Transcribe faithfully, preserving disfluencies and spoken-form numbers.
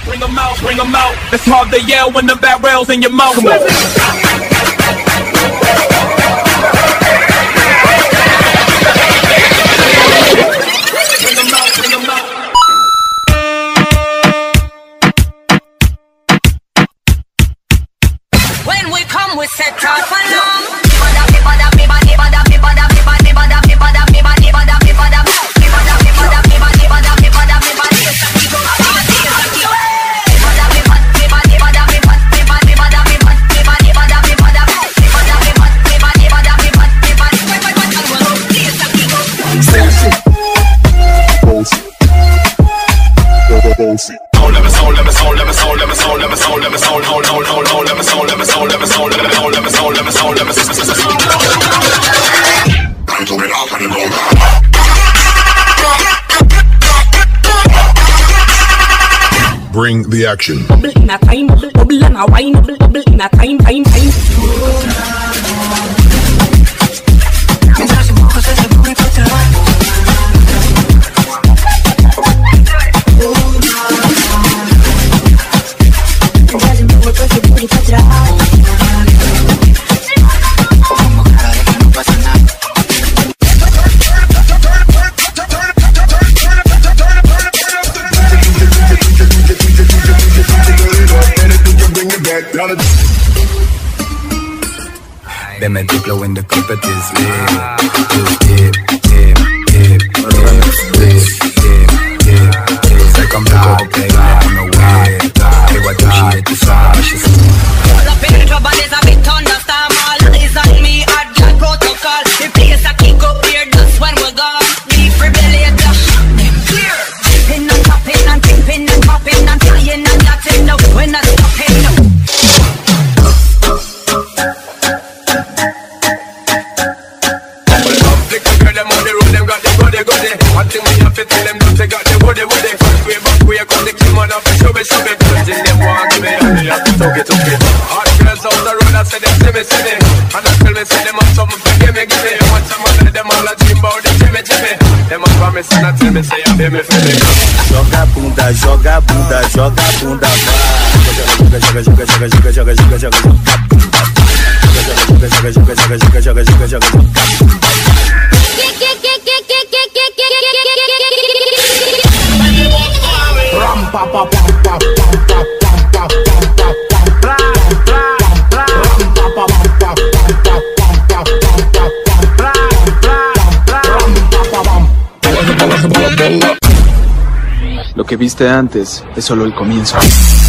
Bring them out, bring them out. It's hard to yell when the barrel's in your mouth. Come on. Bring them out, bring them out. When we come, we set off alarm. Bring the action. Bubble in a time, bubble, bubble and a wine, bubble, bubble in a time, time, time. Them a diplo when the carpet is lit. Just dip, dip, dip, dip, dip, dip, dip, dip. Like I'm proud, baby, on the way. Hey, what do she hit the song? She's all up in the trouble is a bit thunderstorm. All eyes on me, hard gun protocol. The place I kick up here, just when we're gone. Defibrillator, clear. Tipping and tapping and tipping and popping and flying and yachting. No, we're not stopping, no. One thing we have to tell them, don't take out the woody woody. First way back, we are the king man of the show, show me. Touching them one, give me and me have to talk it, talk it. Hot girls out the road, I say them, see me, see me. And I tell me, say them have something to give me, give me. Want some of them all a dream about the Jimmy, Jimmy. Them a promise and I tell me, say, I feel me, feel me. Joga bunda, joga bunda, joga bunda, joga, joga, joga, joga, joga, joga, joga, joga, joga. Joga, joga, joga, joga, joga, joga, joga, joga, joga. Ram pa pa pa pa pa pa pa pa pa pa. Ram pa pa pa pa pa pa pa pa pa. Lo que viste antes es solo el comienzo.